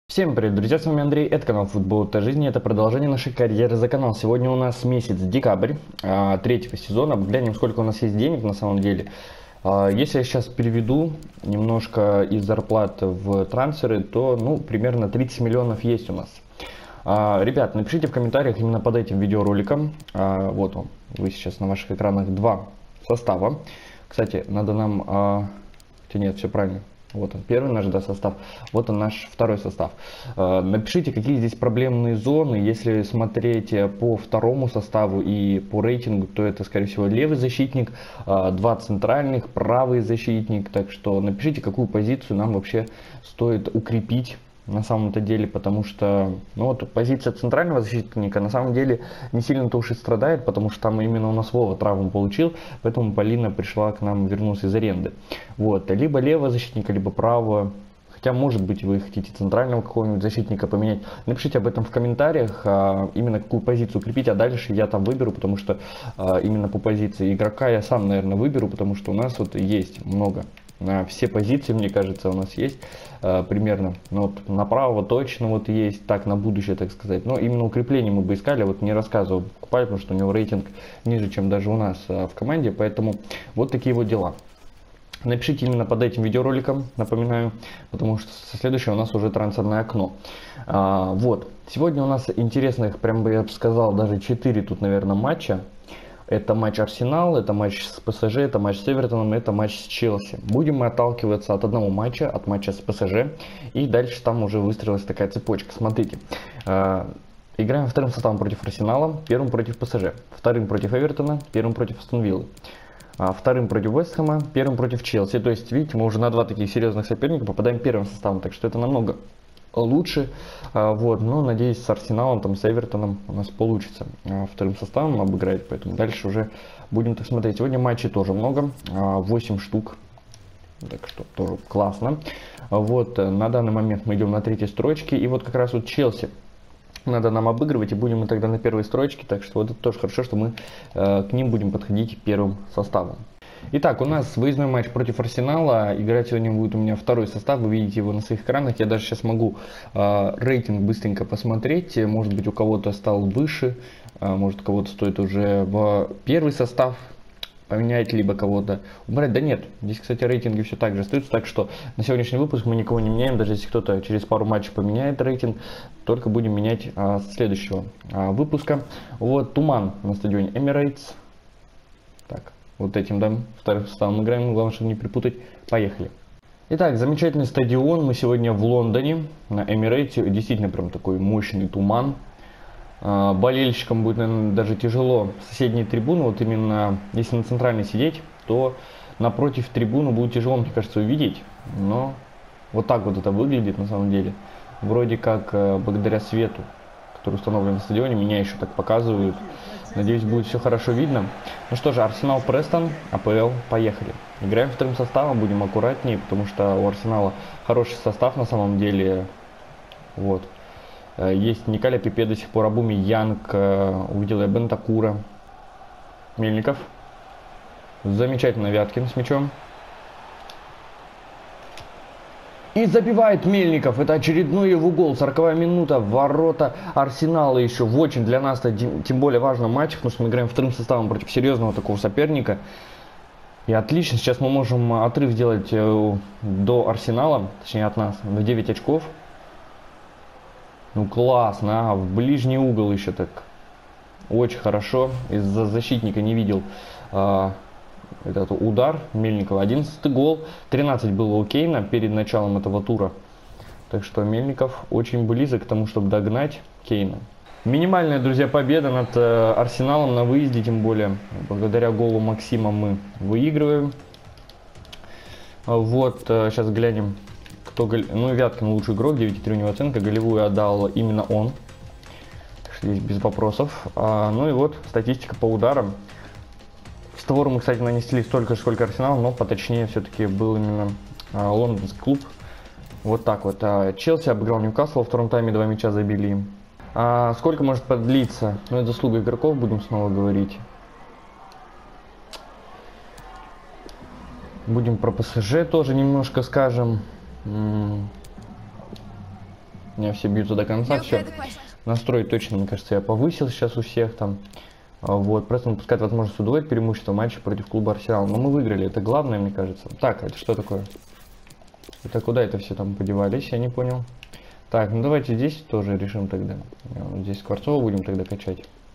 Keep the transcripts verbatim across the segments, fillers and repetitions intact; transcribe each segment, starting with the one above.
Всем привет, друзья, с вами Андрей, это канал Футбол это жизнь, это продолжение нашей карьеры за канал. Сегодня у нас месяц декабрь а, третьего сезона, глянем, сколько у нас есть денег на самом деле. А, если я сейчас переведу немножко из зарплаты в трансферы, то ну примерно тридцать миллионов есть у нас. А, ребят, напишите в комментариях именно под этим видеороликом, а, вот он, вы сейчас на ваших экранах два состава. Кстати, надо нам, а, нет, все правильно. Вот он, первый наш да, состав, вот он наш второй состав. Напишите, какие здесь проблемные зоны. Если смотреть по второму составу и по рейтингу, то это, скорее всего, левый защитник, два центральных, правый защитник. Так что напишите, какую позицию нам вообще стоит укрепить на самом-то деле, потому что ну вот позиция центрального защитника на самом деле не сильно-то уж и страдает, потому что там именно у нас Вова травму получил, поэтому Полина пришла к нам, вернулась из аренды. Вот, либо левого защитника, либо правого, хотя может быть вы хотите центрального какого-нибудь защитника поменять, напишите об этом в комментариях, а, именно какую позицию укрепить, а дальше я там выберу, потому что а, именно по позиции игрока я сам, наверное, выберу, потому что у нас вот есть много. На все позиции, мне кажется, у нас есть э, примерно, ну, вот направо точно вот есть, так на будущее, так сказать. Но именно укрепление мы бы искали, вот не рассказывал, покупали, потому что у него рейтинг ниже, чем даже у нас э, в команде, поэтому вот такие вот дела. Напишите именно под этим видеороликом, напоминаю, потому что со следующего у нас уже трансферное окно. А, вот, сегодня у нас интересных, прям бы я бы сказал, даже четыре тут, наверное, матча. Это матч Арсенал, это матч с ПСЖ, это матч с Эвертоном, это матч с Челси. Будем мы отталкиваться от одного матча, от матча с ПСЖ. И дальше там уже выстроилась такая цепочка. Смотрите. Э, играем вторым составом против Арсенала, первым против ПСЖ. Вторым против Эвертона, первым против Астон Виллы. А вторым против Вестхэма, первым против Челси. То есть, видите, мы уже на два таких серьезных соперника попадаем первым составом. Так что это намного лучше, вот, но надеюсь, с Арсеналом, там, с Эвертоном у нас получится вторым составом обыграть, поэтому дальше уже будем так смотреть. Сегодня матчей тоже много, восемь штук, так что тоже классно. Вот, на данный момент мы идем на третьей строчке, и вот как раз вот Челси надо нам обыгрывать, и будем мы тогда на первой строчке, так что вот это тоже хорошо, что мы к ним будем подходить первым составом. Итак, у нас выездной матч против Арсенала. Играть сегодня будет у меня второй состав. Вы видите его на своих экранах. Я даже сейчас могу э, рейтинг быстренько посмотреть. Может быть, у кого-то стал выше. Э, может, кого-то стоит уже в первый состав поменять, либо кого-то убрать. Да нет, здесь, кстати, рейтинги все так же остаются. Так что на сегодняшний выпуск мы никого не меняем. Даже если кто-то через пару матчей поменяет рейтинг, только будем менять э, с следующего э, выпуска. Вот, туман на стадионе Emirates. Так. Вот этим, да, вторым составом играем, главное, чтобы не перепутать. Поехали. Итак, замечательный стадион. Мы сегодня в Лондоне, на Эмирейте. Действительно, прям такой мощный туман. Болельщикам будет, наверное, даже тяжело соседние трибуны. Вот именно, если на центральной сидеть, то напротив трибуны будет тяжело, мне кажется, увидеть. Но вот так вот это выглядит на самом деле. Вроде как благодаря свету, который установлен на стадионе, меня еще так показывают. Надеюсь, будет все хорошо видно. Ну что же, Арсенал Престон, АПЛ, поехали. Играем вторым составом, будем аккуратнее, потому что у Арсенала хороший состав на самом деле. Вот. Есть Николя Пепе до сих пор, Абуми Янг, увидел я Бентакура, Мельников. Замечательно Вяткин с мячом. И забивает Мельников. Это очередной его гол. сороковая минута. Ворота Арсенала еще в очень для нас тем более важном матче, потому что мы играем вторым составом против серьезного такого соперника. И отлично. Сейчас мы можем отрыв сделать до Арсенала, точнее от нас, на девять очков. Ну классно. А, в ближний угол еще так. Очень хорошо. Из-за защитника не видел этот удар Мельникова. одиннадцатый гол. тринадцать было у Кейна перед началом этого тура. Так что Мельников очень близок к тому, чтобы догнать Кейна. Минимальная, друзья, победа над э, Арсеналом на выезде, тем более. Благодаря голу Максима мы выигрываем. Вот, э, сейчас глянем, кто гол... Ну, Вяткин лучший игрок, девять и три у него оценка. Голевую отдал именно он. Так что здесь без вопросов. А, ну и вот, статистика по ударам. Створ мы, кстати, нанесли столько же, сколько Арсенал, но поточнее все-таки был именно а, лондонский клуб. Вот так вот. А, Челси обыграл Ньюкасл, во втором тайме два мяча забили им. А, сколько может продлиться? Ну, это заслуга игроков, будем снова говорить. Будем про ПСЖ тоже немножко скажем. У меня все бьются до конца, все. Настрой точно, мне кажется, я повысил сейчас у всех там. Вот, Престон упускает возможность удвоить преимущество матча против клуба Арсенал. Но мы выиграли, это главное, мне кажется. Так, это что такое? Это куда это все там подевались, я не понял. Так, ну давайте здесь тоже решим тогда. Здесь Скворцова будем тогда качать.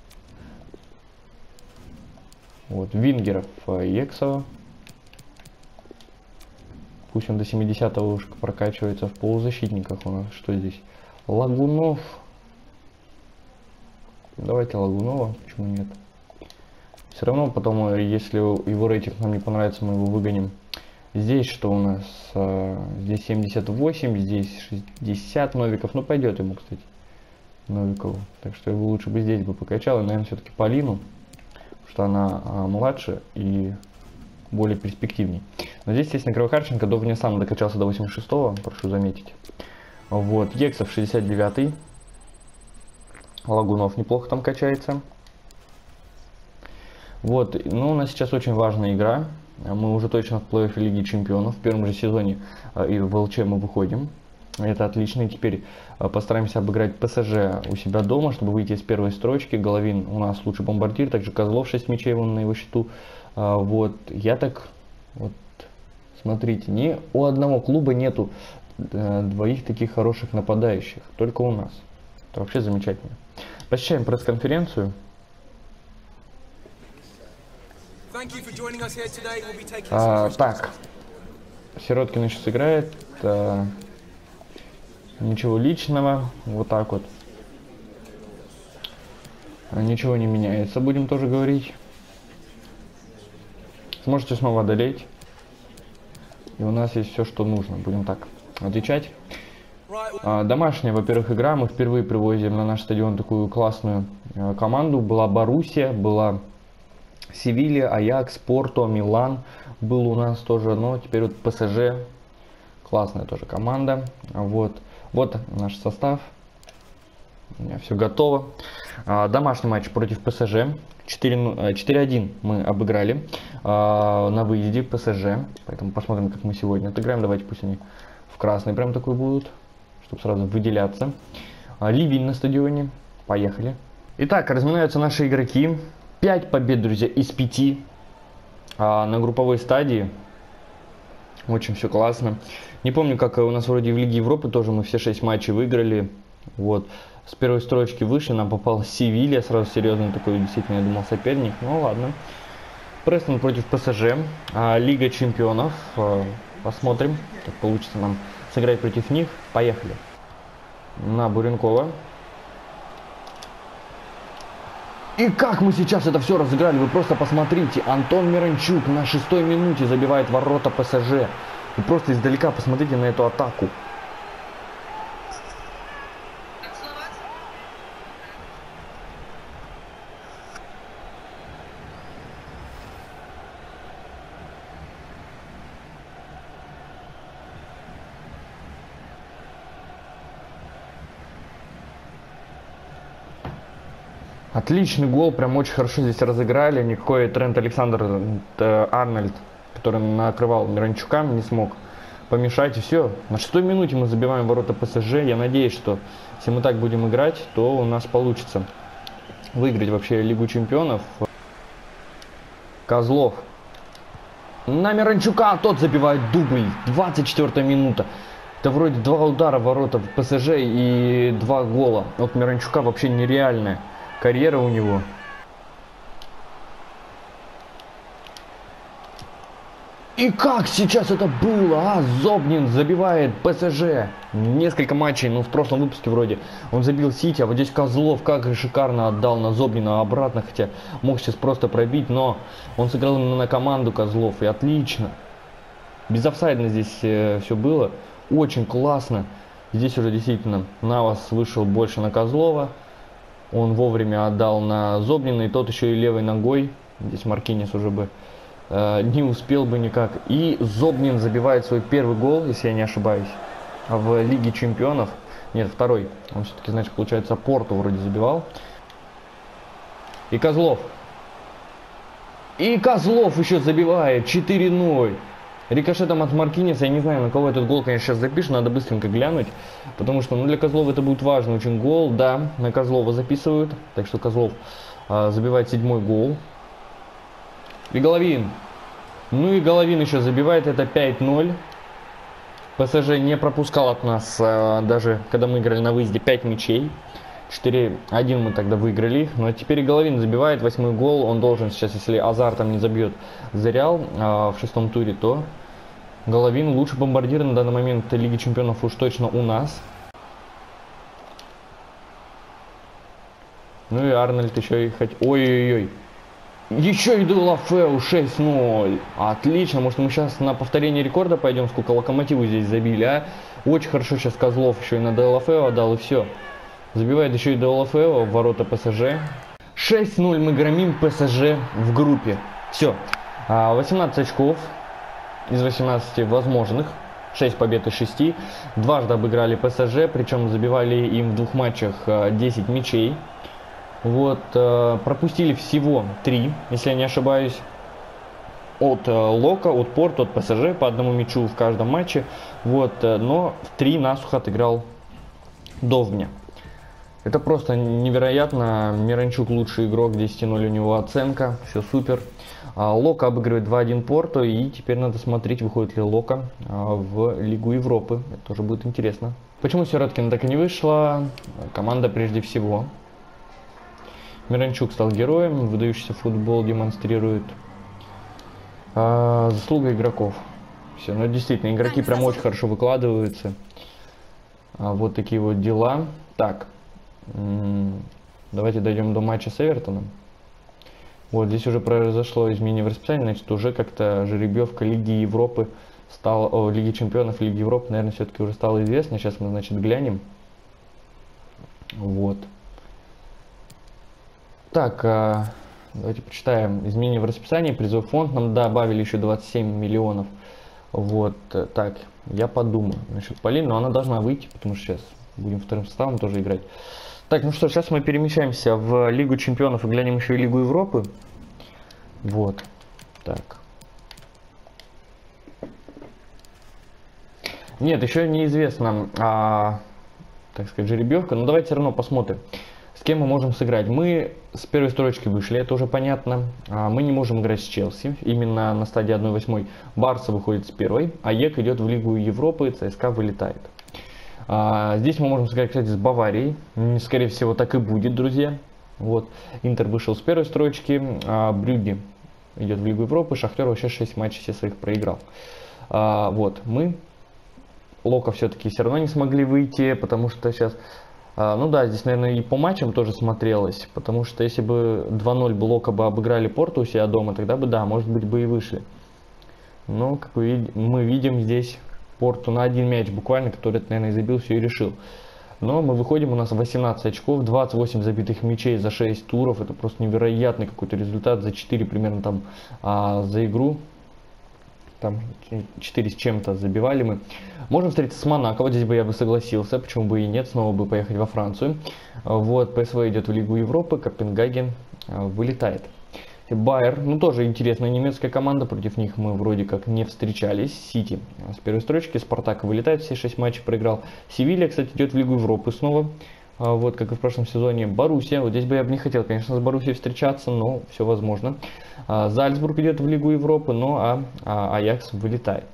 Вот, Вингеров, Ексова. Пусть он до семидесятого уж прокачивается в полузащитниках у нас. Что здесь? Лагунов. Давайте Лагунова, почему нет? Все равно потом, если его рейтинг нам не понравится, мы его выгоним. Здесь что у нас? Здесь семьдесят восемь, здесь шестьдесят Новиков. Ну пойдет ему, кстати, Новикову. Так что его лучше бы здесь бы покачал. И, наверное, все-таки Полину, потому что она а, младше и более перспективней. Но здесь, естественно, Кривохарченко до вне сам докачался до восемьдесят шестого, прошу заметить. Вот, Ексов шестьдесят девятый. Лагунов неплохо там качается. Вот, ну у нас сейчас очень важная игра. Мы уже точно в плей-оффе Лиги Чемпионов. В первом же сезоне и в ЛЧ мы выходим. Это отлично. И теперь постараемся обыграть ПСЖ у себя дома, чтобы выйти из первой строчки. Головин у нас лучший бомбардир. Также Козлов шесть мячей вон на его счету. Вот, я так... Вот, смотрите, ни у одного клуба нету двоих таких хороших нападающих. Только у нас. Это вообще замечательно. Посещаем пресс-конференцию. А, так, Сироткин еще сыграет. А, ничего личного. Вот так вот. Ничего не меняется, будем тоже говорить. Сможете снова одолеть. И у нас есть все, что нужно. Будем так отвечать. А, домашняя, во-первых, игра. Мы впервые привозим на наш стадион такую классную а, команду. Была Боруссия, была Севилья, Аякс, Порто, Милан был у нас тоже. Но теперь вот ПСЖ. Классная тоже команда. Вот, вот наш состав. У меня все готово. А, домашний матч против ПСЖ. четыре один мы обыграли а, на выезде ПСЖ. Поэтому посмотрим, как мы сегодня отыграем. Давайте пусть они в красный прям такой будут, чтобы сразу выделяться. А, ливень на стадионе. Поехали. Итак, разминаются наши игроки. пять побед, друзья, из пяти а, на групповой стадии. Очень все классно. Не помню, как у нас вроде в Лиге Европы тоже мы все шесть матчей выиграли. Вот. С первой строчки вышли, нам попал Севилья, сразу серьезный такой, действительно, я думал, соперник. Ну ладно. Престон против ПСЖ. А, Лига Чемпионов. А, посмотрим, как получится нам сыграть против них. Поехали. На Буренкова. И как мы сейчас это все разыграли, вы просто посмотрите. Антон Миранчук на шестой минуте забивает ворота ПСЖ. Вы просто издалека посмотрите на эту атаку. Отличный гол, прям очень хорошо здесь разыграли. Никакой Трент Александр Арнольд, который накрывал Миранчука, не смог помешать. И все, на шестой минуте мы забиваем ворота ПСЖ. Я надеюсь, что если мы так будем играть, то у нас получится выиграть вообще Лигу Чемпионов. Козлов на Миранчука, тот забивает дубль. двадцать четвёртая минута. Это вроде два удара в ворота ПСЖ и два гола. Вот Миранчука вообще нереальная карьера у него. И как сейчас это было, а? Зобнин забивает ПСЖ. Несколько матчей, ну в прошлом выпуске вроде он забил Сити, а вот здесь Козлов как же шикарно отдал на Зобнина обратно, хотя мог сейчас просто пробить, но он сыграл именно на команду Козлов, и отлично. Безофсайдно здесь э, все было, очень классно. Здесь уже действительно Навас вышел больше на Козлова. Он вовремя отдал на Зобнина, и тот еще и левой ногой. Здесь Маркинес уже бы э, не успел бы никак. И Зобнин забивает свой первый гол, если я не ошибаюсь, в Лиге Чемпионов. Нет, второй. Он все-таки, значит, получается, Порту вроде забивал. И Козлов. И Козлов еще забивает четыре ноль. Рикошетом от Маркинеса, я не знаю, на кого этот гол, конечно, сейчас запишет, надо быстренько глянуть, потому что, ну, для Козлова это будет важный очень гол, да, на Козлова записывают, так что Козлов а, забивает седьмой гол. И Головин, ну и Головин еще забивает, это пять ноль. ПСЖ не пропускал от нас, а, даже когда мы играли на выезде, пять мячей. четыре один мы тогда выиграли, но теперь и Головин забивает восьмой гол, он должен сейчас, если Азар там не забьет за Реал а, в шестом туре, то Головин лучший бомбардир на данный момент Лиги Чемпионов уж точно у нас. Ну и Арнольд еще и хоть... Ой-ой-ой. Еще и Делафеу шесть ноль. Отлично, может мы сейчас на повторение рекорда пойдем, сколько Локомотиву здесь забили, а? Очень хорошо сейчас Козлов еще и на Делафеу отдал, и все. Забивает еще и Делафеу в ворота ПСЖ. шесть ноль мы громим ПСЖ в группе. Все. восемнадцать очков из восемнадцати возможных. шесть побед из шести. Дважды обыграли ПСЖ, причем забивали им в двух матчах десять мячей. Вот, пропустили всего три, если я не ошибаюсь. От Лока, от Порту, от ПСЖ по одному мячу в каждом матче. Вот, но три насухо отыграл Довбня. Это просто невероятно. Миранчук лучший игрок, десять ноль у него оценка, все супер. Лока обыгрывает два один Порту, и теперь надо смотреть, выходит ли Лока в Лигу Европы. Это тоже будет интересно. Почему Сироткина так и не вышла? Команда прежде всего. Миранчук стал героем, выдающийся футбол демонстрирует. А, заслуга игроков. Все, ну действительно, игроки прям очень хорошо выкладываются. А, вот такие вот дела. Так, давайте дойдем до матча с Эвертоном. Вот здесь уже произошло изменение в расписании, значит уже как-то жеребьевка Лиги Европы стала, о, Лиги Чемпионов Лиги Европы, наверное, все-таки уже стало известно. Сейчас мы, значит, глянем. Вот. Так, давайте почитаем. Изменения в расписании. Призовой фонд нам добавили еще двадцать семь миллионов. Вот, так, я подумаю насчет Полины, но она должна выйти, потому что сейчас будем вторым составом тоже играть. Так, ну что, сейчас мы перемещаемся в Лигу Чемпионов и глянем еще и Лигу Европы. Вот, так. Нет, еще неизвестно, а, так сказать, жеребьевка, но давайте все равно посмотрим. С кем мы можем сыграть? Мы с первой строчки вышли, это уже понятно. Мы не можем играть с Челси. Именно на стадии одна восьмая Барса выходит с первой, а ЕК идет в Лигу Европы, ЦСКА вылетает. Здесь мы можем сыграть, кстати, с Баварией. Скорее всего, так и будет, друзья. Вот. Интер вышел с первой строчки, а Брюгге идет в Лигу Европы. Шахтер вообще шесть матчей все своих проиграл. Вот, мы... Лока все-таки все равно не смогли выйти, потому что сейчас... Ну да, здесь, наверное, и по матчам тоже смотрелось, потому что если бы два ноль Лока бы обыграли Порту у себя дома, тогда бы, да, может быть, бы и вышли. Но, как вы, мы видим, здесь Порту на один мяч буквально, который, наверное, и забил, все и решил. Но мы выходим, у нас восемнадцать очков, двадцать восемь забитых мячей за шесть туров, это просто невероятный какой-то результат, за четыре примерно там а, за игру. Там четыре с чем-то забивали мы. Можем встретиться с Монако. Вот здесь бы я бы согласился. Почему бы и нет. Снова бы поехать во Францию. Вот. ПСВ идет в Лигу Европы. Копенгаген вылетает. Байер. Ну, тоже интересная немецкая команда. Против них мы вроде как не встречались. Сити с первой строчки. Спартак вылетает. Все шесть матчей проиграл. Севилья, кстати, идет в Лигу Европы снова. Вот, как и в прошлом сезоне. Боруссия. Вот здесь бы я бы не хотел, конечно, с Боруссией встречаться, но все возможно. Зальцбург идет в Лигу Европы, ну а, а Аякс вылетает.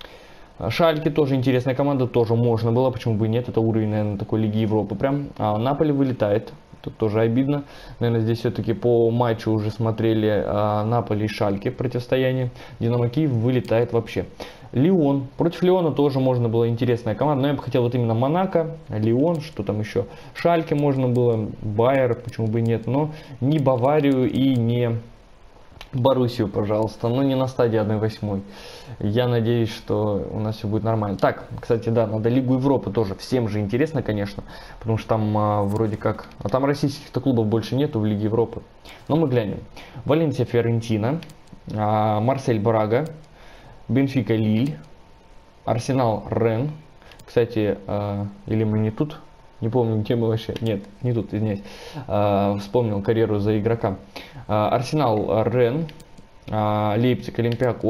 Шальке тоже интересная команда, тоже можно было, почему бы и нет. Это уровень, наверное, такой Лиги Европы прям. А Наполи вылетает. Тут тоже обидно. Наверное, здесь все-таки по матчу уже смотрели а, Наполи и Шальке противостояние. Динамо Киев вылетает вообще. Лион. Против Лиона тоже можно было интересная команда. Но я бы хотел вот именно Монако, Лион, что там еще. Шальке можно было, Байер, почему бы и нет. Но не Баварию и не Боруссию, пожалуйста. Но не на стадии одна восьмая. Я надеюсь, что у нас все будет нормально. Так, кстати, да, надо Лигу Европы тоже. Всем же интересно, конечно. Потому что там а, вроде как... А там российских-то клубов больше нету в Лиге Европы. Но мы глянем. Валенсия Фиорентина. А, Марсель Брага. Бенфика Лиль. Арсенал Рен. Кстати, э, или мы не тут? Не помню, где мы вообще. Нет, не тут, извиняюсь. Э, вспомнил карьеру за игрока. Э, Арсенал Рен. Э, Лейпциг Олимпиакос.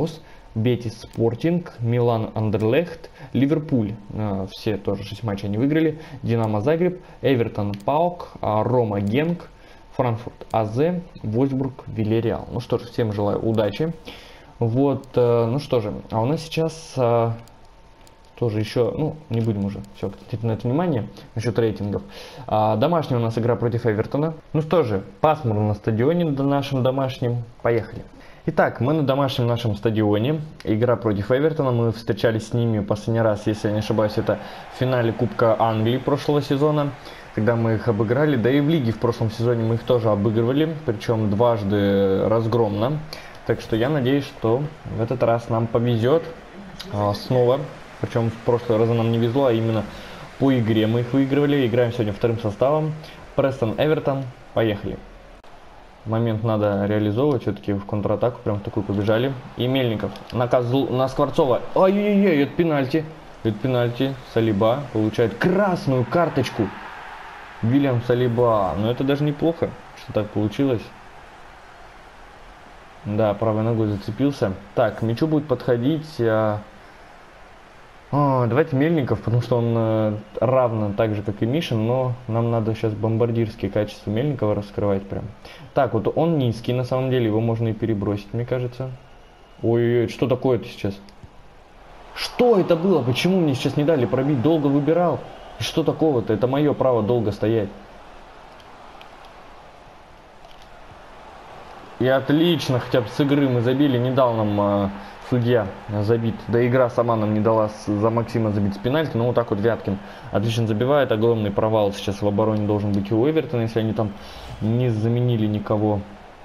Бетис Спортинг, Милан Андерлехт, Ливерпуль. Все тоже шесть матчей они выиграли. Динамо Загреб, Эвертон Паук, Рома Генк, Франкфурт АЗ, Вольсбург Вильяреал. Ну что ж, всем желаю удачи. Вот, ну что же, а у нас сейчас тоже еще, ну, не будем уже, все, обратите на это внимание, насчет рейтингов. А, домашняя у нас игра против Эвертона. Ну что же, пасмурно на стадионе нашем домашнем. Поехали. Итак, мы на домашнем нашем стадионе. Игра против Эвертона. Мы встречались с ними последний раз, если я не ошибаюсь, это в финале Кубка Англии прошлого сезона. Когда мы их обыграли, да и в лиге в прошлом сезоне мы их тоже обыгрывали, причем дважды разгромно. Так что я надеюсь, что в этот раз нам повезет а, снова. Причем в прошлый раз нам не везло, а именно по игре мы их выигрывали. Играем сегодня вторым составом. Престон Эвертон. Поехали. Момент надо реализовывать. Все-таки в контратаку прям такую побежали. И Мельников на, Козл... на Скворцова. Ай-яй-яй, это пенальти. Это пенальти. Салиба получает красную карточку. Вильям Салиба. Но это даже неплохо, что так получилось. Да, правой ногой зацепился. Так, к мячу будет подходить... О, давайте Мельников, потому что он э, равно так же, как и Мишин, но нам надо сейчас бомбардирские качества Мельникова раскрывать прям. Так, вот он низкий, на самом деле, его можно и перебросить, мне кажется. Ой-ой-ой, что такое-то сейчас? Что это было? Почему мне сейчас не дали пробить? Долго выбирал. И что такого-то? Это мое право долго стоять. И отлично, хотя бы с игры мы забили, не дал нам... Э, Судья забит, да игра сама нам не дала за Максима забить с пенальти, но вот так вот Вяткин отлично забивает, огромный провал сейчас в обороне должен быть у Эвертона, если они там не заменили никого.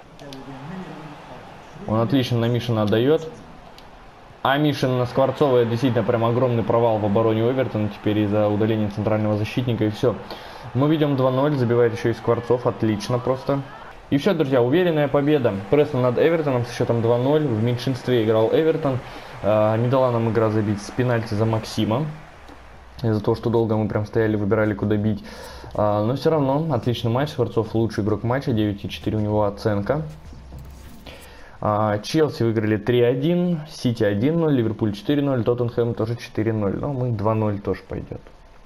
Он отлично на Мишина отдает, а Мишин на Скворцова, действительно прям огромный провал в обороне у Эвертона теперь из-за удаления центрального защитника, и все. Мы ведем два ноль, забивает еще и Скворцов, отлично просто. И все, друзья, уверенная победа. Престон над Эвертоном с счетом два ноль. В меньшинстве играл Эвертон. Э, не дала нам игра забить с пенальти за Максима. Из-за того, что долго мы прям стояли, выбирали, куда бить. Э, но все равно, отличный матч. Скворцов лучший игрок матча. девять и четыре у него оценка. Э, Челси выиграли три один. Сити один ноль. Ливерпуль четыре ноль. Тоттенхэм тоже четыре ноль. Но мы два ноль тоже пойдет.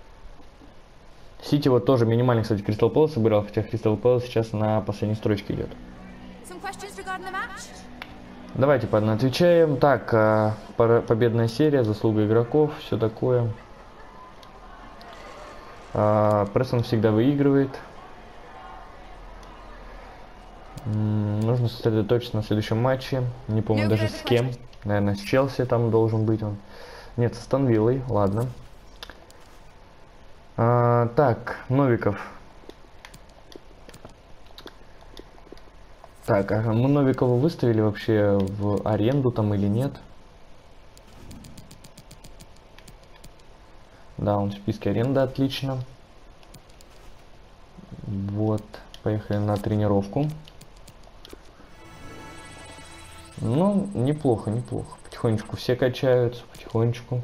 Сити вот тоже минимально, кстати, Кристал Пэлас собирал, хотя Кристал Пэлас сейчас на последней строчке идет. Давайте по одной отвечаем. Так, победная серия, заслуга игроков, все такое. Престон всегда выигрывает. Нужно сосредоточиться на следующем матче. Не помню даже с кем. Наверное, с Челси там должен быть он. Нет, с Астон Виллой, ладно. А, так, Новиков. Так, а мы Новикова выставили вообще в аренду там или нет? Да, он в списке аренды, отлично. Вот, поехали на тренировку. Ну, неплохо, неплохо. Потихонечку все качаются, потихонечку.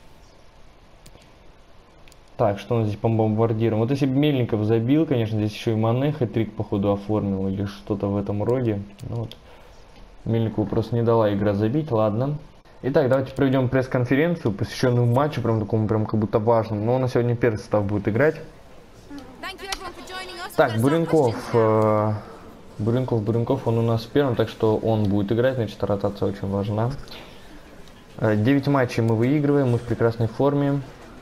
Так, что у нас здесь по бомбардирам? Вот если бы Мельников забил, конечно, здесь еще и Мане хэт-трик, походу, оформил или что-то в этом роде. Ну, вот. Мельникову просто не дала игра забить, ладно. Итак, давайте проведем пресс-конференцию, посвященную матчу, прям такому, прям как будто важному. Но на сегодня первый состав будет играть. Так, Буренков, э, Буренков, Буренков, он у нас первым, так что он будет играть, значит, ротация очень важна. девять матчей мы выигрываем, мы в прекрасной форме.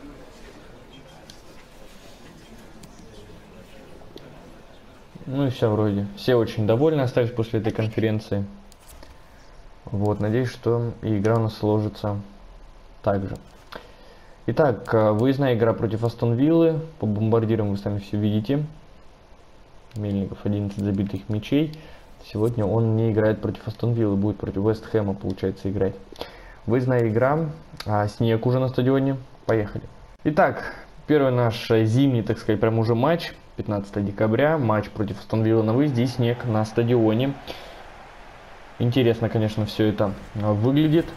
Ну и все вроде. Все очень довольны остались после этой конференции. Вот, надеюсь, что и игра у нас сложится так же. Итак, выездная игра против Астон Виллы. По бомбардирам вы сами все видите. Мельников одиннадцать забитых мячей. Сегодня он не играет против Астон Виллы, будет против Вест Хэма, получается, играть. Выездная игра. А, снег уже на стадионе. Поехали. Итак, первый наш зимний, так сказать, прям уже матч. пятнадцатое декабря, матч против Астон Виллы на выезде, и снег на стадионе. Интересно, конечно, все это выглядит.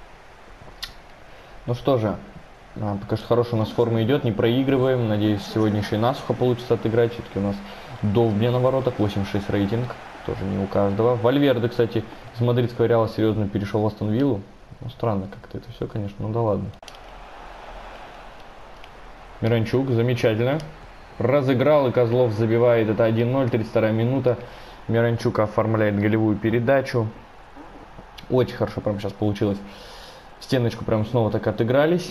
Ну что же, пока что хорошая у нас форма идет, не проигрываем. Надеюсь, сегодня еще и насухо получится отыграть. Все-таки у нас Довбня на воротах, восемь шесть рейтинг, тоже не у каждого. Вальверде, кстати, из мадридского Реала серьезно перешел в Астон Виллу. Ну, странно как-то это все, конечно, ну да ладно. Миранчук, замечательно. Разыграл, и Козлов забивает. Это один ноль, тридцать вторая минута. Миранчук оформляет голевую передачу. Очень хорошо прям сейчас получилось. В стеночку прям снова так отыгрались.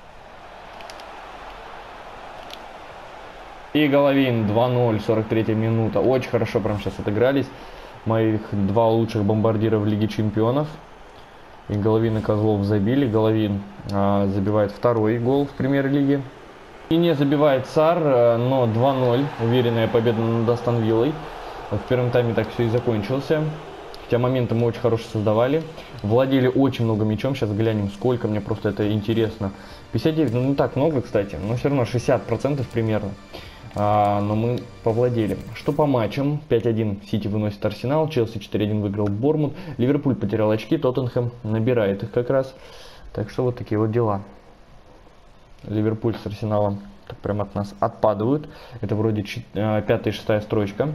И Головин два ноль, сорок третья минута. Очень хорошо прям сейчас отыгрались. Моих два лучших бомбардира в Лиге Чемпионов. И Головин и Козлов забили. Головин а, забивает второй гол в Премьер-лиге. И не забивает Сар, но два ноль. Уверенная победа над Астон Виллой. В первом тайме так все и закончился. Хотя моменты мы очень хорошо создавали. Владели очень много мячом. Сейчас глянем, сколько. Мне просто это интересно. пятьдесят девять, ну не так много, кстати. Но все равно шестьдесят процентов примерно. А, но мы повладели. Что по матчам? пять один Сити выносит Арсенал. Челси четыре один выиграл Борнмут. Ливерпуль потерял очки. Тоттенхэм набирает их как раз. Так что вот такие вот дела. Ливерпуль с Арсеналом так прям от нас отпадают. Это вроде пятая и шестая строчка.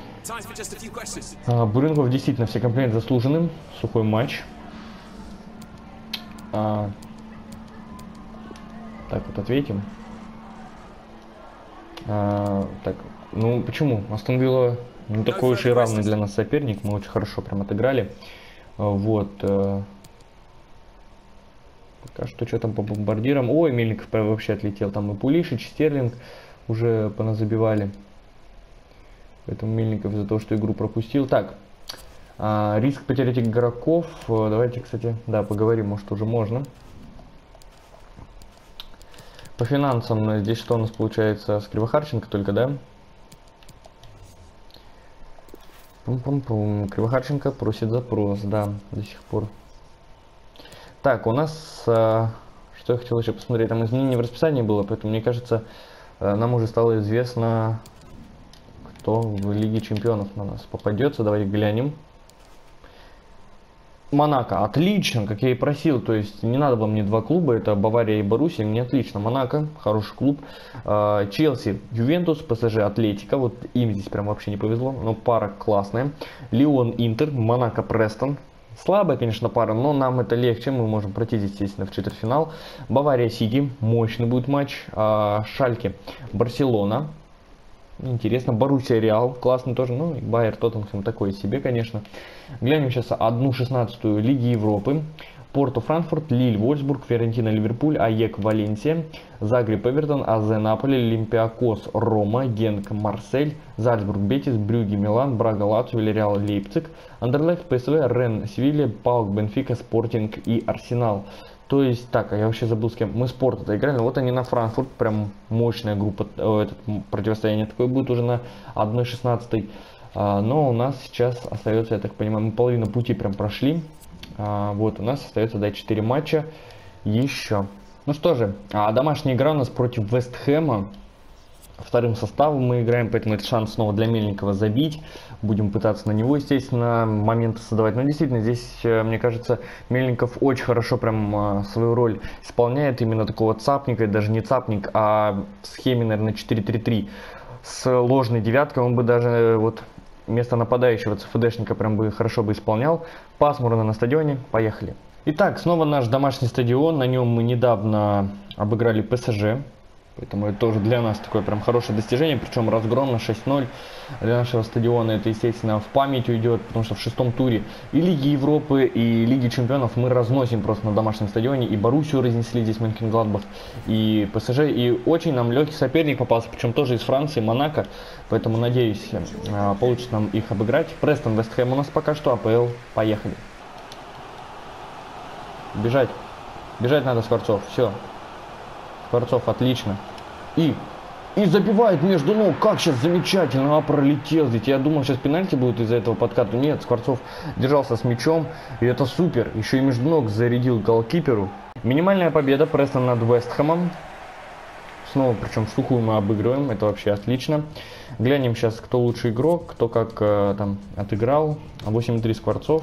А, Буренков действительно все комплименты заслуженным. Сухой матч. А, так вот ответим. А, так, ну почему? Астон Вилла не такой уж и равный для нас соперник. Мы очень хорошо прям отыграли. А, вот. А, пока что что там по бомбардирам. Ой, Мельников вообще отлетел. Там и Пулишич, Стерлинг уже поназабивали. Поэтому Мельников из-за того, что игру пропустил. Так, а, риск потерять игроков. Давайте, кстати, да, поговорим, может уже можно. По финансам здесь что у нас получается с Кривохарченко только, да? Пум-пум-пум. Кривохарченко просит запрос, да, до сих пор. Так, у нас, а, что я хотел еще посмотреть, там изменение в расписании было, поэтому, мне кажется, нам уже стало известно, кто в Лиге Чемпионов на нас попадется. Давайте глянем. Монако, отлично, как я и просил, то есть не надо было мне два клуба, это Бавария и Боруссия, мне отлично. Монако, хороший клуб. Челси, Ювентус, ПСЖ, Атлетико, вот им здесь прям вообще не повезло, но пара классная. Лион, Интер, Монако, Престон. Слабая, конечно, пара, но нам это легче, мы можем пройти здесь, естественно, в четвертьфинал. Бавария, Сити, мощный будет матч. Шальке, Барселона. Интересно. Боруссия, Реал. Классно тоже. Ну, и Байер, Тоттенхэм такой себе, конечно. Глянем сейчас одну шестнадцатую Лиги Европы. Порту, Франкфурт, Лиль, Вольсбург, Фиорентина, Ливерпуль, Аек, Валенсия, Загреб, Эвертон, АЗ, Наполи, Олимпиакос, Рома, Генк, Марсель, Зальцбург, Бетис, Брюгге, Милан, Брага, Лацио, Вильярреал, Лейпциг, Андерлехт, ПСВ, Рен, Севилья, Паук, Бенфика, Спортинг и Арсенал. То есть, так, а я вообще забыл, с кем мы Спорт-то играли. Вот они на Франкфурт, прям мощная группа, о, этот, противостояние такое будет уже на одной шестнадцатой. А, но у нас сейчас остается, я так понимаю, мы половину пути прям прошли. А, вот, у нас остается, да, четыре матча еще. Ну что же, а домашняя игра у нас против Вест Хэма. Вторым составом мы играем, поэтому это шанс снова для Мельникова забить. Будем пытаться на него, естественно, моменты создавать. Но действительно, здесь, мне кажется, Мельников очень хорошо прям свою роль исполняет. Именно такого цапника, даже не цапник, а в схеме, наверное, четыре три три. С ложной девяткой он бы даже вот вместо нападающего ЦФДшника прям бы хорошо бы исполнял. Пасмурно на стадионе. Поехали. Итак, снова наш домашний стадион. На нем мы недавно обыграли ПСЖ. Поэтому это тоже для нас такое прям хорошее достижение. Причем разгром на шесть ноль для нашего стадиона. Это, естественно, в память уйдет. Потому что в шестом туре и Лиги Европы, и Лиги Чемпионов мы разносим просто на домашнем стадионе. И Боруссию разнесли здесь, Мönchengladbach, и ПСЖ. И очень нам легкий соперник попался. Причем тоже из Франции, Монако. Поэтому, надеюсь, получится нам их обыграть. Престон, Вест Хэм у нас пока что. АПЛ. Поехали. Бежать. Бежать надо, Скворцов. Все. Скворцов, отлично. И, и забивает между ног. Как сейчас замечательно. А, пролетел здесь. Я думал, сейчас пенальти будет из-за этого подката. Нет, Скворцов держался с мячом. И это супер. Еще и между ног зарядил голкиперу. Минимальная победа Престон над Вест Хэмом. Снова, причем в сухую мы обыгрываем. Это вообще отлично. Глянем сейчас, кто лучший игрок. Кто как э, там отыграл. восемь три Скворцов.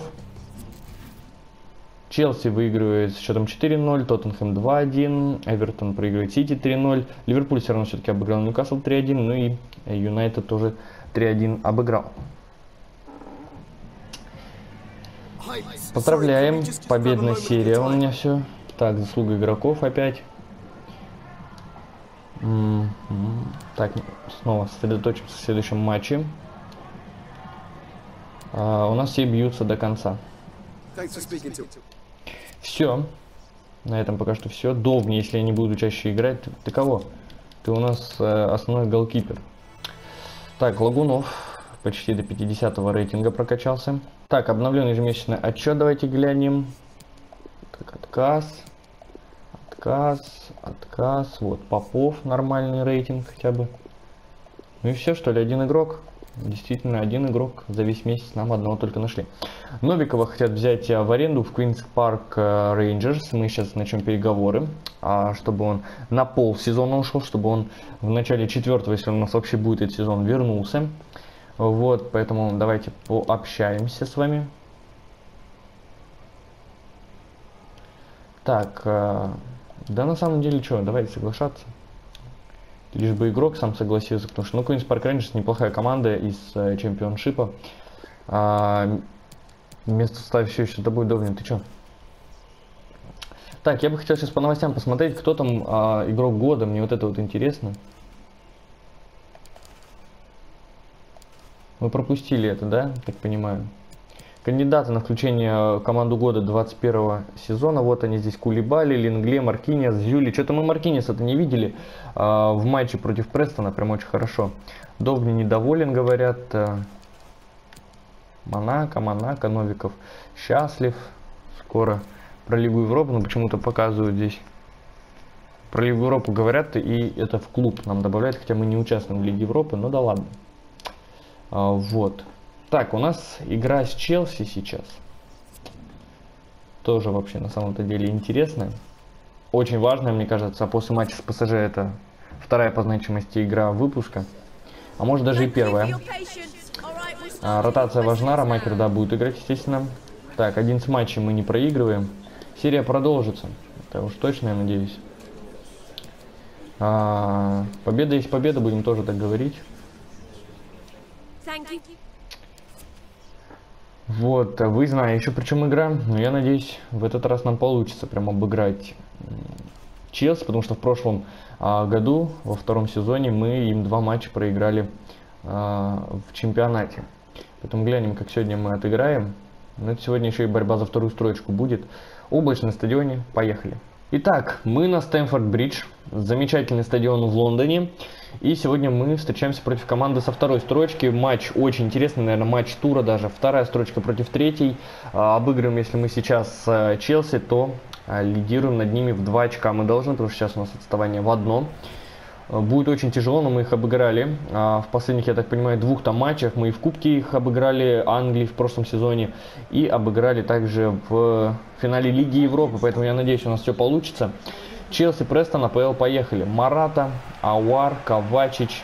Челси выигрывает с счетом четыре ноль, Тоттенхэм два один, Эвертон проигрывает Сити три ноль, Ливерпуль все равно все-таки обыграл Ньюкасл три один, ну и Юнайтед тоже три один обыграл. Поздравляем, победная серия у меня все. Так, заслуга игроков опять. М-м-м. Так, снова сосредоточимся в следующем матче. А, у нас все бьются до конца. Все. На этом пока что все. Довни, если я не буду чаще играть. Ты, ты кого? Ты у нас э, основной голкипер. Так, Лагунов почти до пятидесятого рейтинга прокачался. Так, обновленный ежемесячный отчет давайте глянем. Так, отказ. Отказ. Отказ. Вот, Попов нормальный рейтинг хотя бы. Ну и все, что ли, один игрок. Действительно, один игрок за весь месяц нам одного только нашли. Новикова хотят взять в аренду в Queen's Park Rangers. Мы сейчас начнем переговоры, чтобы он на полсезона ушел, чтобы он в начале четвертого, если у нас вообще будет этот сезон, вернулся. Вот, поэтому давайте пообщаемся с вами. Так, да на самом деле что, давайте соглашаться. Лишь бы игрок сам согласился, потому что, ну, Queen's Park Rangers неплохая команда из э, чемпионшипа. А, место ставь все еще тобой, Довнин, ты чё? Так, я бы хотел сейчас по новостям посмотреть, кто там а, игрок года, мне вот это вот интересно. Мы пропустили это, да, так понимаю? Кандидаты на включение в команду года двадцать первого сезона. Вот они здесь: Кулибали, Лингле, Маркинес, Зюли. Что-то мы Маркинеса-то не видели а, в матче против Престона. Прям очень хорошо. Довни недоволен, говорят. Монако, Монако, Новиков счастлив. Скоро про Лигу Европы, но почему-то показывают здесь. Про Лигу Европы говорят, и это в клуб нам добавляют, хотя мы не участвуем в Лиге Европы. Ну да ладно. А, вот. Так, у нас игра с Челси сейчас. Тоже вообще на самом-то деле интересная. Очень важная, мне кажется, после матча с ПСЖ это вторая по значимости игра выпуска. А может даже и первая. А, ротация важна, Ромакер, да, будет играть, естественно. Так, одиннадцать матчей мы не проигрываем. Серия продолжится. Это уж точно, я надеюсь. А, победа есть победа, будем тоже так говорить. Вот, вы знаете еще причем игра, но я надеюсь, в этот раз нам получится прям обыграть Челси, потому что в прошлом а, году, во втором сезоне, мы им два матча проиграли а, в чемпионате. Поэтому глянем, как сегодня мы отыграем. Но это сегодня еще и борьба за вторую строчку будет. Облачно на стадионе, поехали. Итак, мы на Стэмфорд-Бридж, замечательный стадион в Лондоне. И сегодня мы встречаемся против команды со второй строчки. Матч очень интересный, наверное, матч тура даже. Вторая строчка против третьей. Обыгрываем, если мы сейчас Челси, то лидируем над ними в два очка. Мы должны, потому что сейчас у нас отставание в одно. Будет очень тяжело, но мы их обыграли. В последних, я так понимаю, двух там матчах. Мы и в Кубке их обыграли, Англии в прошлом сезоне. И обыграли также в финале Лиги Европы. Поэтому я надеюсь, у нас все получится. Челси, Престон, АПЛ, поехали. Марата, Ауар, Ковачич,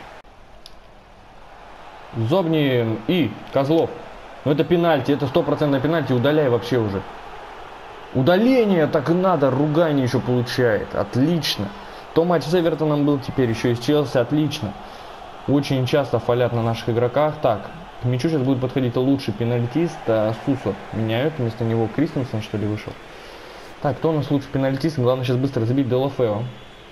Зобни и Козлов. Ну это пенальти, это стопроцентное пенальти, удаляй вообще уже. Удаление, так и надо, ругание еще получает, отлично. То матч с Эвертоном был, теперь еще и с Челси, отлично. Очень часто фалят на наших игроках. Так, к мячу сейчас будет подходить лучший пенальтист, а, Сусо меняют, вместо него Кристенсен, что ли, вышел. Так, кто у нас лучший пенальтист? Главное сейчас быстро забить Делафео.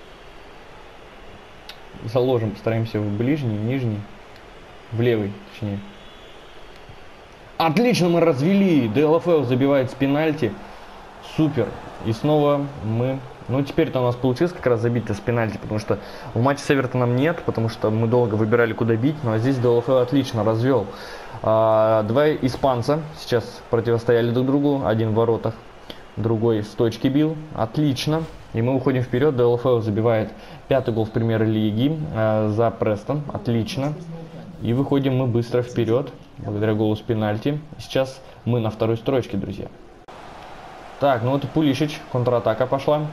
Заложим, постараемся в ближний, нижний, в левый, точнее. Отлично, мы развели. Делафео забивает с пенальти. Супер. И снова мы... Ну, теперь-то у нас получилось как раз забить-то с пенальти, потому что в матче с Эвертоном нет, потому что мы долго выбирали, куда бить. Ну, а здесь Делафео отлично развел. А, два испанца сейчас противостояли друг другу. Один в воротах, другой с точки бил. Отлично. И мы уходим вперед. Делафео забивает пятый гол в премьер-лиге э, за Престон. Отлично. И выходим мы быстро вперед, благодаря голу с пенальти. Сейчас мы на второй строчке, друзья. Так, ну вот и Пулишич. Контратака пошла.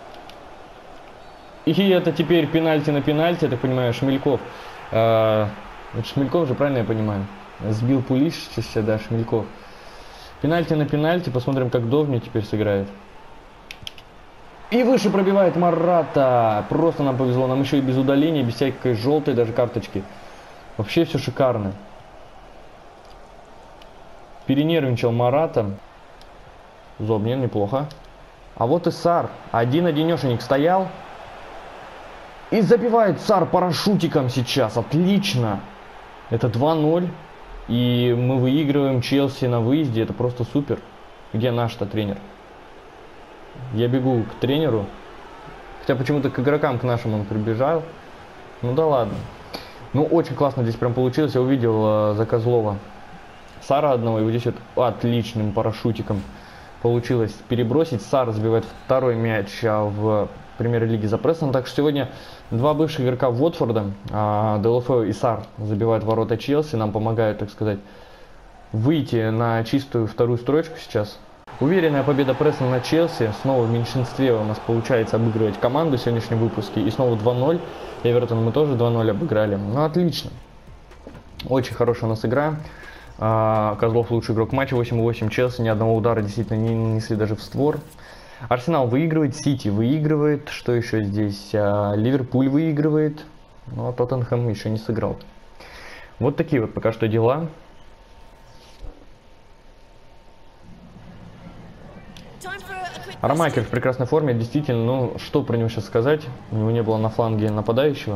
И это теперь пенальти на пенальти, я так понимаю, Шмельков. Э, это Шмельков же, правильно я понимаю? Сбил Пулишич, да, Шмельков. Пенальти на пенальти. Посмотрим, как Довни теперь сыграет. И выше пробивает Марата. Просто нам повезло. Нам еще и без удаления, без всякой желтой даже карточки. Вообще все шикарно. Перенервничал Марата. Зобнин, неплохо. А вот и Сар. Один-одинешенек стоял. И забивает Сар парашютиком сейчас. Отлично. Это два ноль. И мы выигрываем Челси на выезде. Это просто супер. Где наш-то тренер? Я бегу к тренеру. Хотя почему-то к игрокам, к нашим он прибежал. Ну да ладно. Ну очень классно здесь прям получилось. Я увидел э, за Козлова Сара одного. И вот здесь вот отличным парашютиком получилось перебросить. Сар забивает второй мяч в премьер-лиге за Престон. Так что сегодня два бывших игрока Уотфорда, э, Делофео и Сар, забивают ворота Челси. Нам помогают, так сказать, выйти на чистую вторую строчку сейчас. Уверенная победа Престона на Челси. Снова в меньшинстве у нас получается обыгрывать команду в сегодняшнем выпуске. И снова два ноль. Эвертон мы тоже два ноль обыграли. Ну, отлично. Очень хорошая у нас игра. Козлов лучший игрок матча. восемь восемь. Челси ни одного удара действительно не нанесли даже в створ. Арсенал выигрывает. Сити выигрывает. Что еще здесь? Ливерпуль выигрывает. Ну, а Тоттенхэм еще не сыграл. Вот такие вот пока что дела. Ромакер в прекрасной форме, действительно, ну, что про него сейчас сказать? У него не было на фланге нападающего.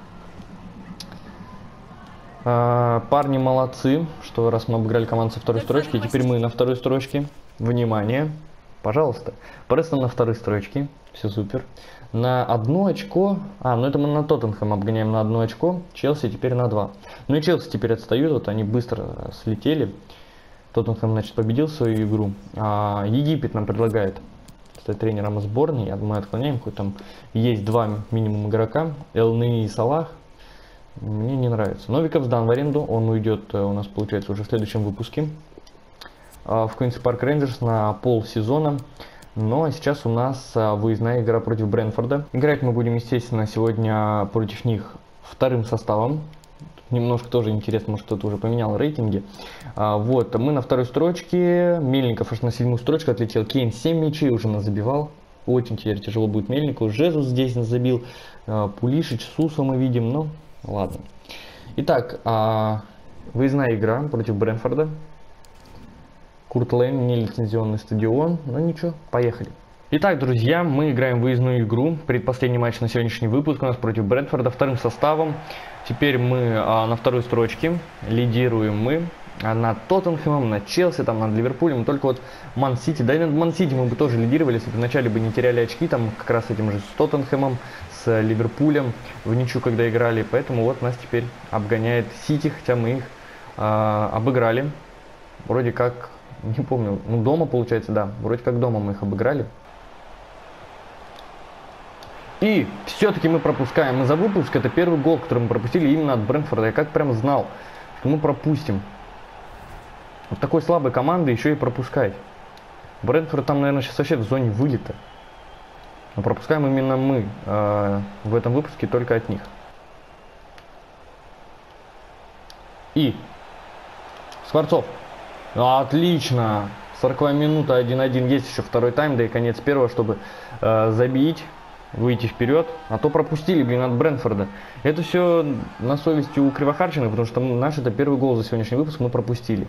А, парни молодцы, что раз мы обыграли команду со второй строчки, теперь мы на второй строчке. Внимание, пожалуйста. Престон на второй строчке, все супер. На одно очко, а, ну это мы на Тоттенхэм обгоняем на одно очко, Челси теперь на два. Ну и Челси теперь отстают, вот они быстро слетели. Тоттенхэм, значит, победил свою игру. А, Египет нам предлагает стать тренером сборной. Мы отклоняем, хоть там есть два минимум игрока. Элней и Салах. Мне не нравится. Новиков сдан в аренду. Он уйдет у нас, получается, уже в следующем выпуске. А, в Квинси Парк Рейнджерс на полсезона. Ну а сейчас у нас выездная игра против Брентфорда. Играть мы будем, естественно, сегодня против них вторым составом. Немножко тоже интересно, может кто-то уже поменял рейтинги. А, вот, мы на второй строчке. Мельников аж на седьмую строчку отлетел. Кейн семь мячей уже нас забивал. Очень теперь тяжело будет Мельнику. Жезус здесь нас забил. А, Пулишич, Суса мы видим. Ну, ладно. Итак, а, выездная игра против Брентфорда. Курт Лейн, нелицензионный стадион. Ну ничего, поехали. Итак, друзья, мы играем выездную игру. Предпоследний матч на сегодняшний выпуск у нас против Брентфорда вторым составом. Теперь мы а, на второй строчке. Лидируем мы а, над Тоттенхэмом, над Челси, там, над Ливерпулем. Только вот Ман-Сити, да и над Ман-Сити мы бы тоже лидировали, если бы вначале бы не теряли очки, там как раз этим же с Тоттенхэмом, с Ливерпулем, в ничью когда играли. Поэтому вот нас теперь обгоняет Сити, хотя мы их а, обыграли. Вроде как, не помню, ну дома получается, да, вроде как дома мы их обыграли. И все-таки мы пропускаем. Мы за выпуск, это первый гол, который мы пропустили именно от Брентфорда. Я как прям знал, что мы пропустим. Вот такой слабой команды еще и пропускать. Брентфорд там, наверное, сейчас вообще в зоне вылета. Но пропускаем именно мы э, в этом выпуске только от них. И Скворцов. Отлично. сороковая минута, один один. Есть еще второй тайм, да и конец первого, чтобы э, забить. Выйти вперед, а то пропустили, блин, от Брентфорда. Это все на совести у Кривохарченко, потому что наш это первый гол за сегодняшний выпуск мы пропустили.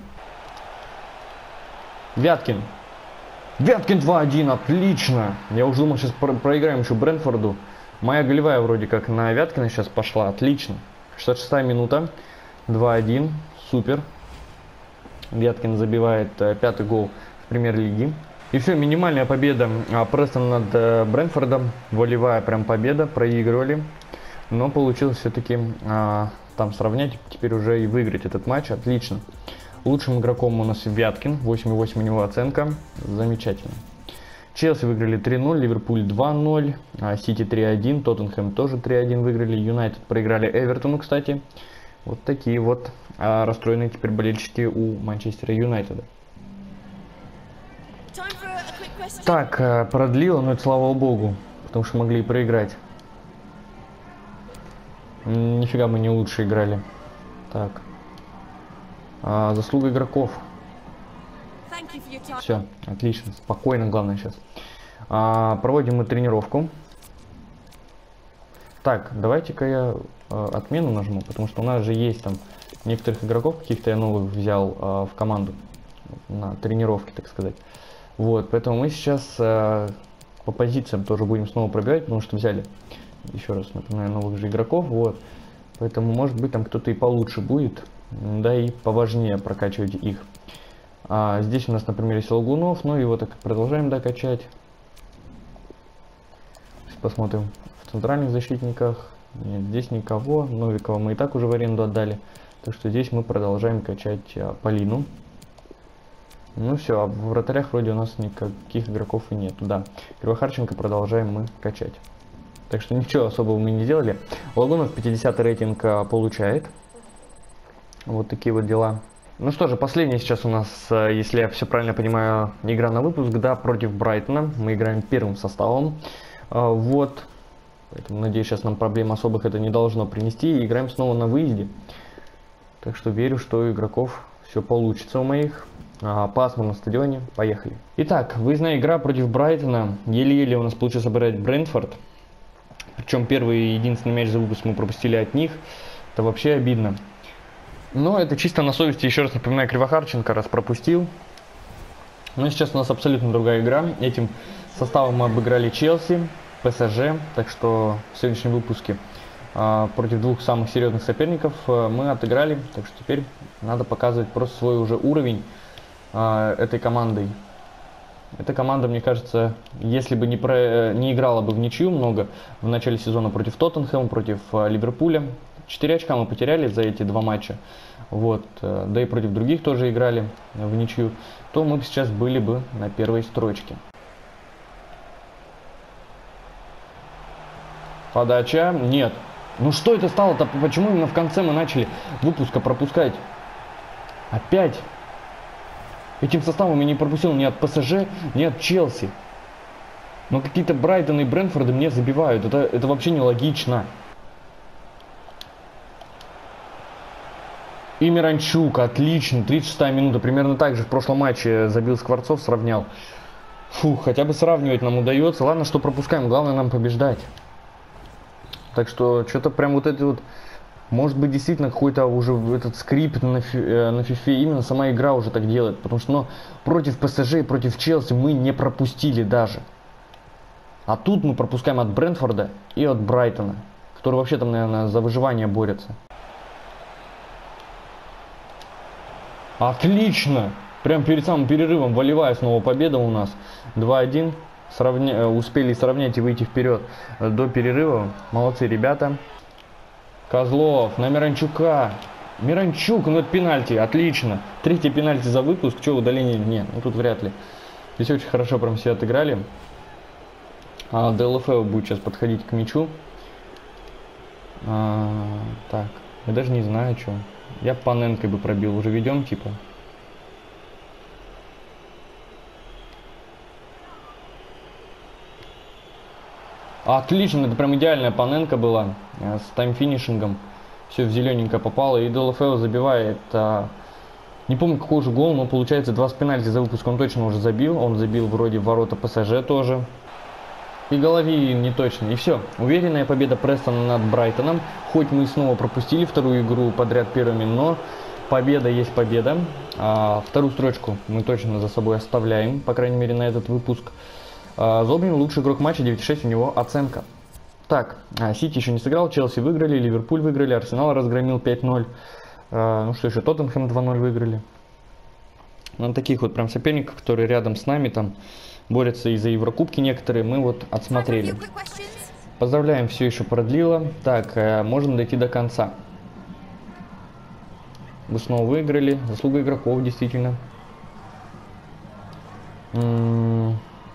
Вяткин. Вяткин два один, отлично. Я уже думал, сейчас про проиграем еще Брентфорду. Моя голевая вроде как на Вяткина сейчас пошла, отлично. шестьдесят шестая минута, два один, супер. Вяткин забивает э, пятый гол в премьер-лиге. И все, минимальная победа а, Престон над а, Брентфордом. Волевая прям победа, проигрывали. Но получилось все-таки а, там сравнять, теперь уже и выиграть этот матч. Отлично. Лучшим игроком у нас Вяткин, восемь восемь у него оценка. Замечательно. Челси выиграли три ноль, Ливерпуль два ноль, а, Сити три один, Тоттенхэм тоже три один выиграли. Юнайтед проиграли Эвертону, кстати. Вот такие вот а, расстроенные теперь болельщики у Манчестера Юнайтеда. Так, продлило, но это слава богу, потому что могли и проиграть. Нифига мы не лучше играли. Так. А, заслуга игроков. Все, отлично, спокойно, главное сейчас. А, проводим мы тренировку. Так, давайте-ка я а, отмену нажму, потому что у нас же есть там некоторых игроков, каких-то я новых взял а, в команду на тренировке, так сказать. Вот, поэтому мы сейчас э, по позициям тоже будем снова пробивать, потому что взяли, еще раз напоминаю, новых же игроков, вот. Поэтому, может быть, там кто-то и получше будет, да и поважнее прокачивать их. А здесь у нас, например, есть Логунов, ну его так продолжаем докачать. Посмотрим в центральных защитниках. Нет, здесь никого. Новикова мы и так уже в аренду отдали. Так что здесь мы продолжаем качать а, Полину. Ну все, а в вратарях вроде у нас никаких игроков и нету. Да, Кривохарченко продолжаем мы качать. Так что ничего особого мы не сделали. Лагунов пятидесятый рейтинг а, получает. Вот такие вот дела. Ну что же, последняя сейчас у нас, если я все правильно понимаю, игра на выпуск, да, против Брайтона. Мы играем первым составом. А, вот. Поэтому, надеюсь, сейчас нам проблем особых это не должно принести. И играем снова на выезде. Так что верю, что у игроков все получится у моих. А, пасмур на стадионе. Поехали. Итак, выездная игра против Брайтона. Еле-еле у нас получилось собирать Брентфорд. Причем первый и единственный мяч за выпуск мы пропустили от них. Это вообще обидно. Но это чисто на совести, еще раз напоминаю, Кривохарченко раз пропустил. Но сейчас у нас абсолютно другая игра. Этим составом мы обыграли Челси, ПСЖ. Так что в сегодняшнем выпуске а, против двух самых серьезных соперников а, мы отыграли. Так что теперь надо показывать просто свой уже уровень а, этой командой. Эта команда, мне кажется, если бы не, про, не играла бы в ничью много в начале сезона против Тоттенхэма, против а, Ливерпуля. четыре очка мы потеряли за эти два матча. Вот, да и против других тоже играли в ничью. То мы бы сейчас были бы на первой строчке. Подача. Нет. Ну что это стало-то? Почему именно в конце мы начали выпуска пропускать? Опять. Этим составом я не пропустил ни от ПСЖ, ни от Челси. Но какие-то Брайтон и Брентфорды мне забивают. Это, это вообще нелогично. И Миранчук, отлично, тридцать шестая минута, примерно так же в прошлом матче забил Скворцов, сравнял. Фух, хотя бы сравнивать нам удается. Ладно, что пропускаем, главное нам побеждать. Так что, что-то прям вот это вот, может быть, действительно какой-то уже этот скрипт на, фи, на фифе, именно сама игра уже так делает. Потому что, ну, против ПСЖ и против Челси мы не пропустили даже. А тут мы пропускаем от Брентфорда и от Брайтона, который вообще там, наверное, за выживание борется. Отлично! Прям перед самым перерывом волевая снова победа у нас. два один. Сравня... Успели сравнять и выйти вперед до перерыва. Молодцы ребята. Козлов на Миранчука. Миранчук, ну это пенальти. Отлично. Третий пенальти за выпуск. Что, удаление? Нет, ну тут вряд ли. Здесь очень хорошо прям все отыграли. А, ДЛФ будет сейчас подходить к мячу. А, так, я даже не знаю, что. Я Паненкой бы пробил. Уже ведем, типа. Отлично, это прям идеальная Паненка была. С тайм-финишингом. Все в зелененько попало. И ДЛФ забивает. А, не помню, какой же гол, но получается два с пенальти за выпуск он точно уже забил. Он забил вроде в ворота ПСЖ тоже. И голови не точно. И все. Уверенная победа Престона над Брайтоном. Хоть мы снова пропустили вторую игру подряд первыми, но победа есть победа. А, вторую строчку мы точно за собой оставляем, по крайней мере, на этот выпуск. А, Зобнин лучший игрок матча, девять и шесть у него оценка. Так, а, Сити еще не сыграл, Челси выиграли, Ливерпуль выиграли, Арсенал разгромил пять ноль. А, ну что еще, Тоттенхэм два ноль выиграли. На таких вот прям соперников, которые рядом с нами там борются и за Еврокубки некоторые, мы вот отсмотрели. Поздравляем, все еще продлило. Так, э, можно дойти до конца. Вы снова выиграли. Заслуга игроков, действительно. М-м-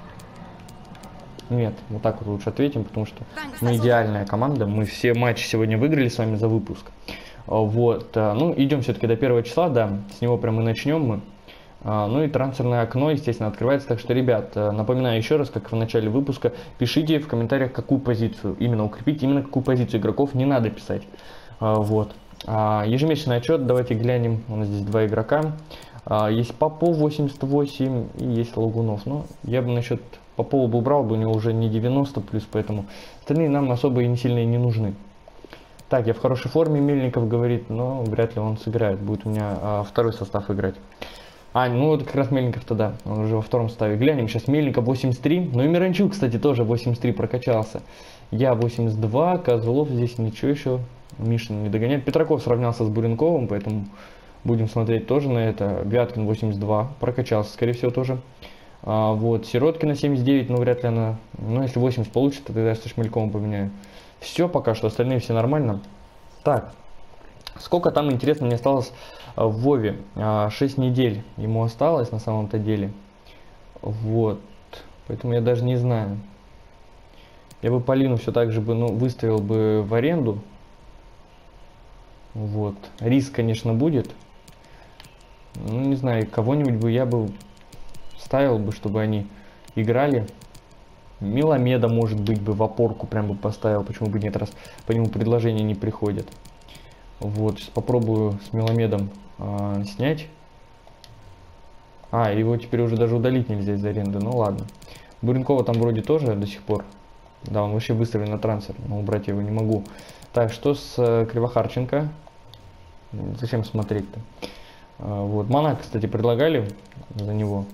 Нет, вот так вот лучше ответим, потому что мы идеальная команда. Мы все матчи сегодня выиграли с вами за выпуск. Вот, ну идем все-таки до первого числа, да, с него прям и начнем мы. Ну и трансферное окно, естественно, открывается. Так что, ребят, напоминаю еще раз, как в начале выпуска, пишите в комментариях, какую позицию именно укрепить, именно какую позицию игроков не надо писать. Вот. Ежемесячный отчет, давайте глянем. У нас здесь два игрока. Есть Попов восемьдесят восемь и есть Логунов. Но я бы насчет Попова бы убрал, бы у него уже не девяносто плюс, поэтому остальные нам особо и не сильно и не нужны. Так, я в хорошей форме, Мельников говорит, но вряд ли он сыграет. Будет у меня второй состав играть. А, ну вот как раз Мельников-то да, он уже во втором составе. Глянем, сейчас Мельников восемьдесят три. Ну и Миранчук, кстати, тоже восемьдесят три прокачался. Я восемьдесят два, Козлов здесь ничего еще. Мишин не догоняет. Петраков сравнялся с Буренковым, поэтому будем смотреть тоже на это. Вяткин восемьдесят два прокачался, скорее всего, тоже. А, вот, Сироткина семьдесят девять, но вряд ли она... Ну, если восемьдесят получит, то тогда я со Шмельковым поменяю. Все пока что, остальные все нормально. Так, сколько там, интересно, мне осталось в Вове? шесть недель ему осталось на самом-то деле. Вот, поэтому я даже не знаю. Я бы Полину все так же бы, ну, выставил бы в аренду. Вот, риск, конечно, будет. Ну, не знаю, кого-нибудь бы я бы ставил бы, чтобы они играли. Миломеда, может быть, бы в опорку прям бы поставил. Почему бы нет, раз по нему предложения не приходят. Вот, сейчас попробую с Миломедом э, снять. А, его теперь уже даже удалить нельзя из аренды. Ну ладно. Буренкова там вроде тоже до сих пор. Да, он вообще выставлен на трансфер, но убрать я его не могу. Так, что с э, Кривохарченко? Зачем смотреть-то? А, вот, Монак, кстати, предлагали за него.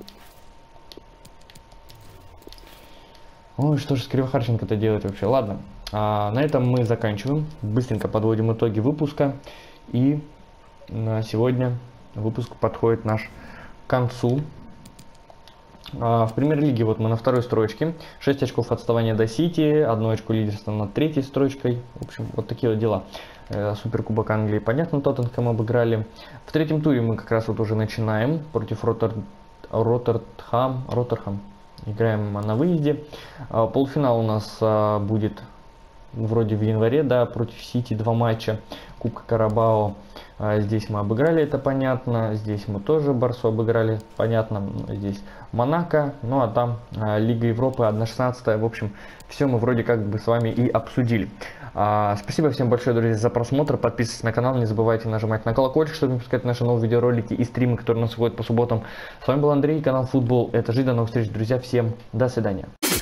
Ой, что же с Кривохарченко-то делать вообще? Ладно, а, на этом мы заканчиваем. Быстренько подводим итоги выпуска. И на сегодня выпуск подходит наш к концу. А, в премьер-лиге вот мы на второй строчке. шесть очков отставания до Сити, одно очко лидерства над третьей строчкой. В общем, вот такие вот дела. Суперкубок Англии, понятно, Тоттенхэм обыграли. В третьем туре мы как раз вот уже начинаем против Ротер... Роттерхам. Роттерхам. Играем на выезде. Полуфинал у нас будет вроде в январе, да, против Сити, два матча. Кубка Карабао. Здесь мы обыграли, это понятно. Здесь мы тоже Барсу обыграли, понятно. Здесь Монако. Ну а там Лига Европы одна шестнадцатая. В общем, все мы вроде как бы с вами и обсудили. А, спасибо всем большое, друзья, за просмотр. Подписывайтесь на канал, не забывайте нажимать на колокольчик, чтобы не пропускать наши новые видеоролики и стримы, которые у нас выходят по субботам. С вами был Андрей, канал Футбол. Это жизнь. До новых встреч, друзья. Всем до свидания.